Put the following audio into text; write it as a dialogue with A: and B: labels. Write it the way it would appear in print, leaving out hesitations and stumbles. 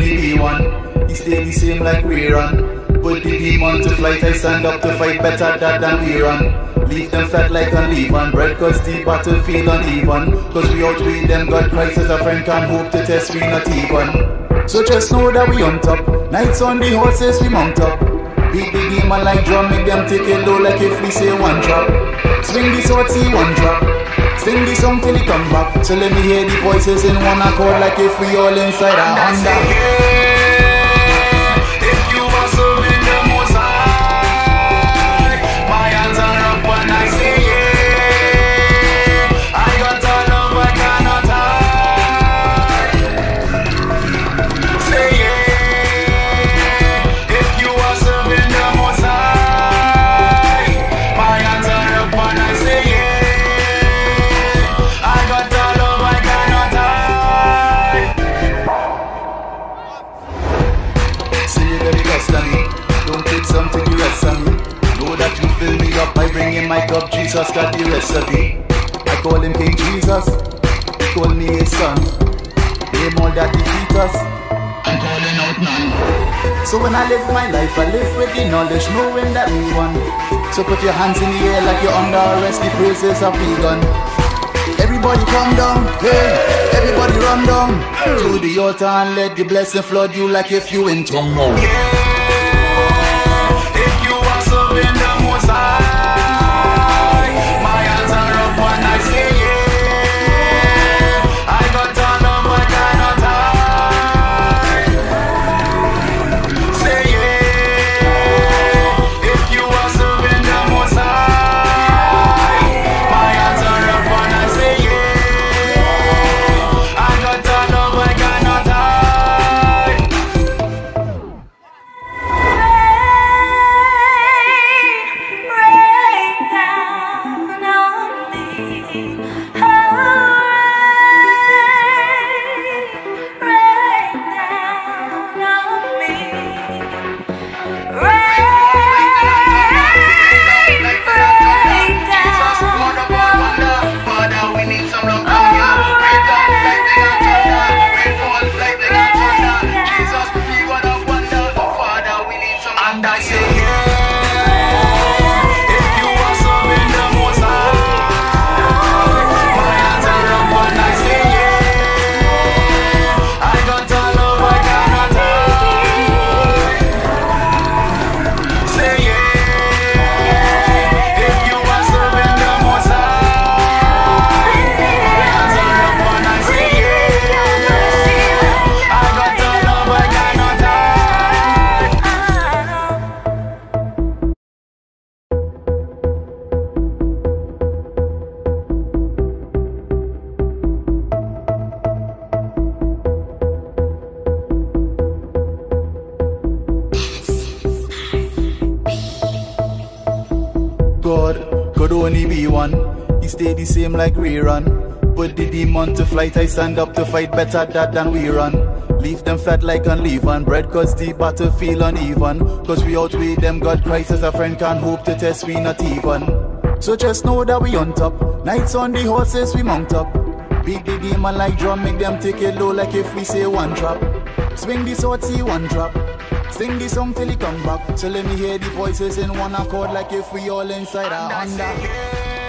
A: only be one. He stay the same like we run. Put the demon to flight, I stand up to fight better that than we run. Leave them flat like unleavened bread, cause the battlefield uneven. Cause we outweigh them, God Christ as a friend can't hope to test we not even. So just know that we on top. Nights on the horses we mount up. Beat the demon like drum, make them take it low like if we say one drop. Swing the sword, see one drop. Sing the song till it come back. So let me hear the voices in one accord like if we all inside a Honda. Don't take something you rest on me. Know that you fill me up, I bring in my cup. Jesus got the recipe. I call him King Jesus, he call me his son. Name all that defeat us, I'm calling out none. So when I live my life, I live with the knowledge, knowing that we won. So put your hands in the air like you're under arrest, the praises have begun. Everybody come down, hey, everybody run down to the altar and let the blessing flood you like if you in tongue. God could only be one. He stay the same like we run. Put the demon to flight, I stand up to fight better that than we run. Leave them flat like unleavened bread, cause the battlefield uneven. Cause we outweigh them, God Christ as a friend can't hope to test we not even. So just know that we on top. Nights on the horses we mount up. Beat the demon like drum, make them take it low like if we say one drop. Swing the sword, see one drop. Sing the song till he come back. So let me hear the voices in one accord like if we all inside a Honda.